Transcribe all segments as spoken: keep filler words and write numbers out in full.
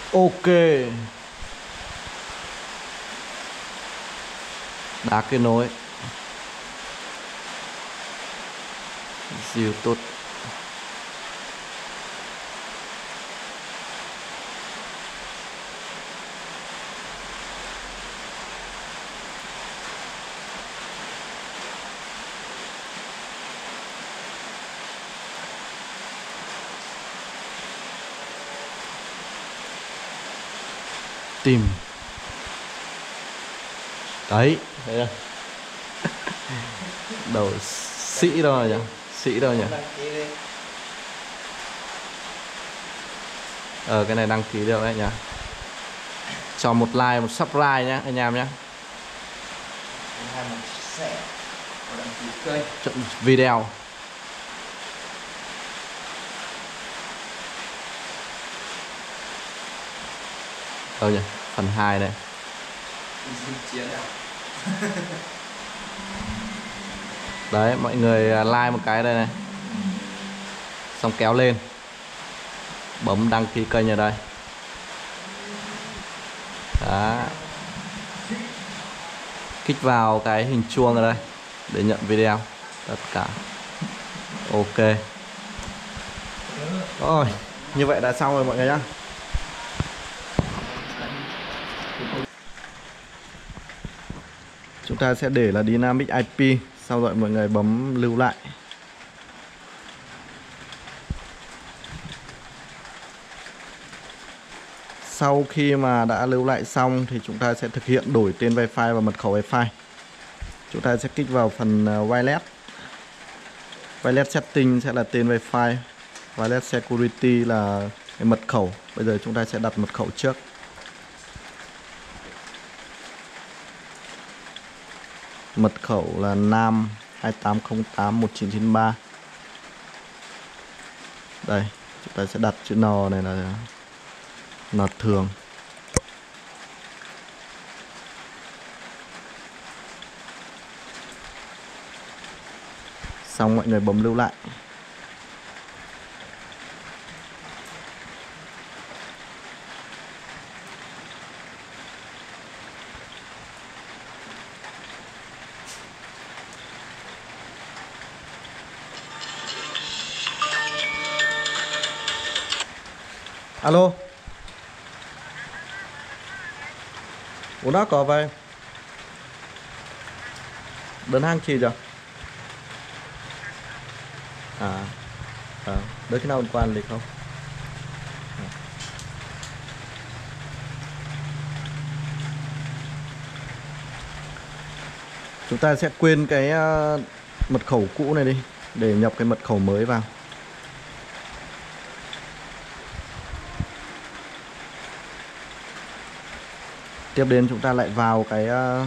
Ok. Đá kết nối. Diều tốt. Tìm. Đấy, thấy không? Đầu sĩ đâu rồi nhỉ? Sĩ đâu nhỉ? Ờ cái này đăng ký được đấy nhỉ. Cho một like, một subscribe nhá anh em nhá. Chọn video. Đâu nhỉ? Phần hai này. Đấy, mọi người like một cái đây này. Xong kéo lên. Bấm đăng ký kênh ở đây. Đó. Kích vào cái hình chuông ở đây để nhận video tất cả. Ok. Rồi, như vậy đã xong rồi mọi người nhá. Chúng ta sẽ để là Dynamic i pê. Sau rồi mọi người bấm lưu lại. Sau khi mà đã lưu lại xong thì chúng ta sẽ thực hiện đổi tên Wi-Fi và mật khẩu Wi-Fi. Chúng ta sẽ kích vào phần Wireless. Wireless Setting sẽ là tên Wi-Fi. Wireless Security là cái mật khẩu. Bây giờ chúng ta sẽ đặt mật khẩu trước. Mật khẩu là nam hai tám không tám một chín chín ba. Đây, chúng ta sẽ đặt chữ N này là N thường. Xong mọi người bấm lưu lại. Alo. Ủa đó có vậy. Đơn hàng chi chưa? À, à đợi khi nào quan lịch không? À. Chúng ta sẽ quên cái uh, mật khẩu cũ này đi để nhập cái mật khẩu mới vào. Tiếp đến chúng ta lại vào cái uh,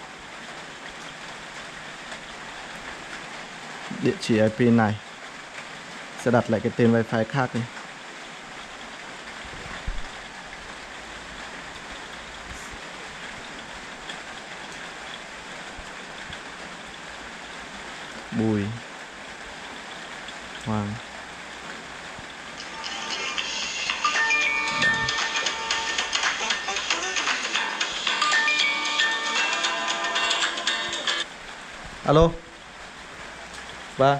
địa chỉ i pê này. Sẽ đặt lại cái tên Wi-Fi khác đi. Bùi Hoàng. Alo. Ba.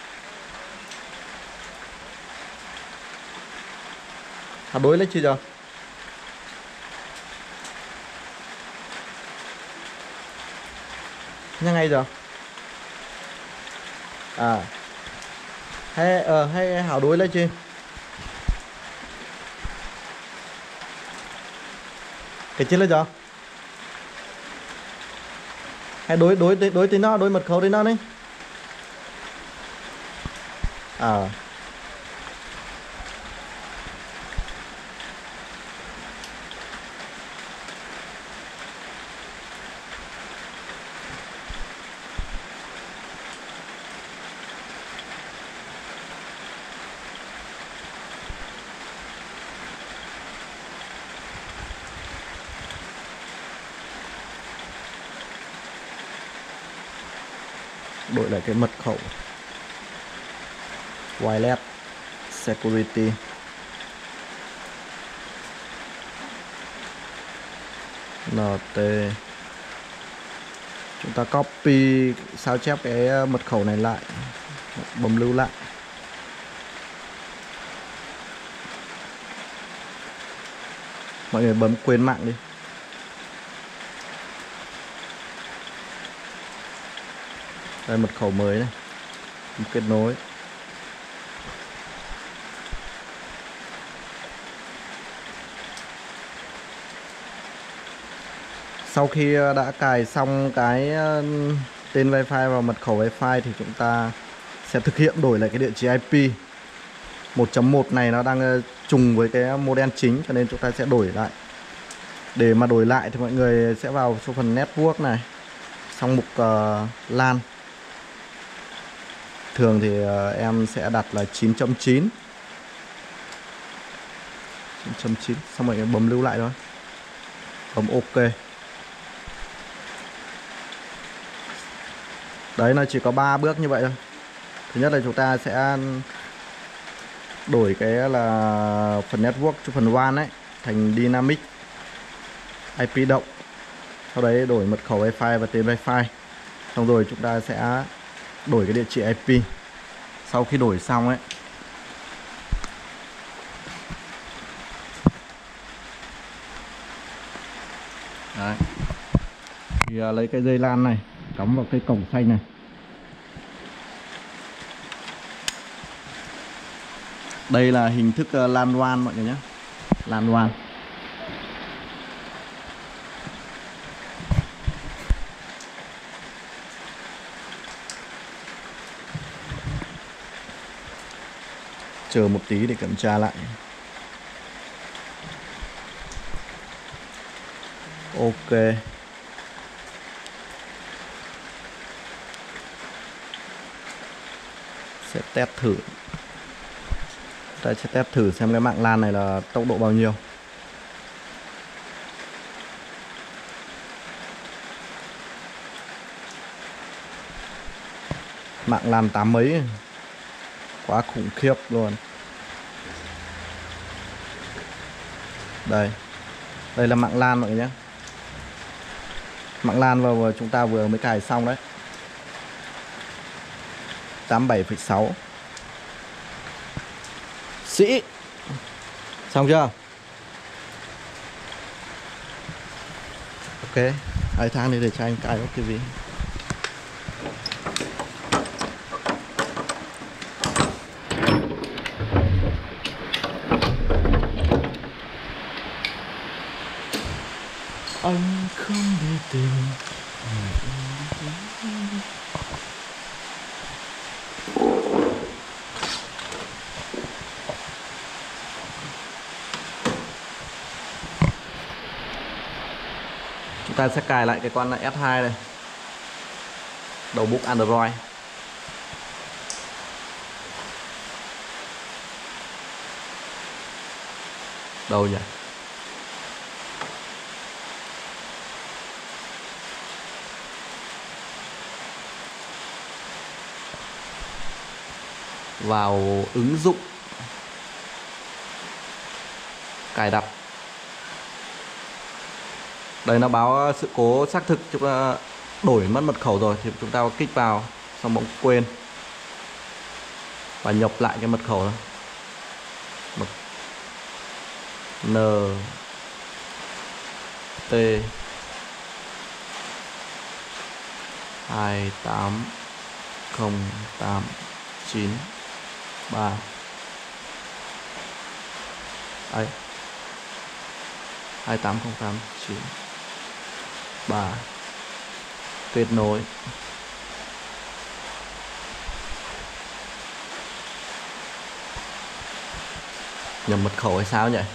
Hạt đối lấy chi rồi? Nhanh ngay rồi. À. Hay ờ hay hảo đối lấy chi? Cái chi lấy rồi? Hay đối đối đối tí nó, đối mật khẩu tí nó đi. À. Đổi lại cái mật khẩu Wireless Security. en tê. Chúng ta copy sao chép cái mật khẩu này lại, bấm lưu lại. Mọi người bấm quên mạng đi. Đây mật khẩu mới này, kết nối. Sau khi đã cài xong cái tên Wi-Fi và mật khẩu Wi-Fi thì chúng ta sẽ thực hiện đổi lại cái địa chỉ i pê. một chấm một này nó đang trùng với cái model chính, cho nên chúng ta sẽ đổi lại. Để mà đổi lại thì mọi người sẽ vào số phần Network này, xong mục uh, LAN. Thường thì uh, em sẽ đặt là chín chấm chín. chín chấm chín, xong mọi người bấm lưu lại thôi. Bấm OK. Đấy, nó chỉ có ba bước như vậy thôi. Thứ nhất là chúng ta sẽ đổi cái là phần network cho phần WAN ấy thành dynamic i pê động. Sau đấy đổi mật khẩu Wi-Fi và tên Wi-Fi. Xong rồi chúng ta sẽ đổi cái địa chỉ i pê. Sau khi đổi xong ấy, đấy, thì lấy cái dây LAN này cắm vào cái cổng xanh này. Đây là hình thức LAN WAN mọi người nhé. LAN WAN. Chờ một tí để kiểm tra lại. Ok. Sẽ test thử. Ta sẽ test thử xem cái mạng LAN này là tốc độ bao nhiêu. Mạng LAN tám mấy, quá khủng khiếp luôn. Đây, đây là mạng LAN mọi người nhé. Mạng LAN vào chúng ta vừa mới cài xong đấy. tám mươi bảy phẩy sáu. Sĩ. Xong chưa? Ok, hai tháng đi để cho anh cài cái ti vi. Anh không để tình. Chúng ta sẽ cài lại cái con S hai này, đầu book Android. Đâu nhỉ? Vào ứng dụng, cài đặt. Đây nó báo sự cố xác thực, chúng ta đổi mất mật khẩu rồi thì chúng ta kích vào, xong bỗng quên và nhập lại cái mật khẩu đó. Mật N T hai tám không tám chín ba. Đấy, hai tám không tám chín ba. Kết nối. Nhầm mật khẩu hay sao nhỉ?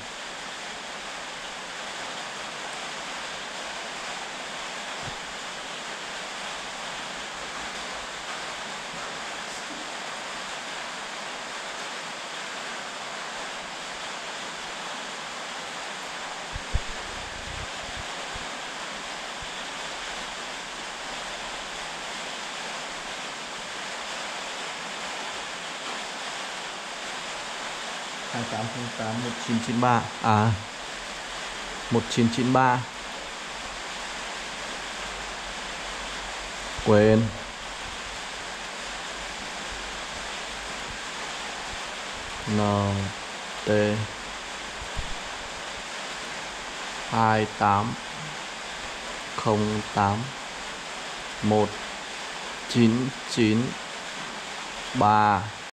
hai tám không tám một chín chín ba. À, một chín chín ba. quên N T hai tám không tám một chín chín ba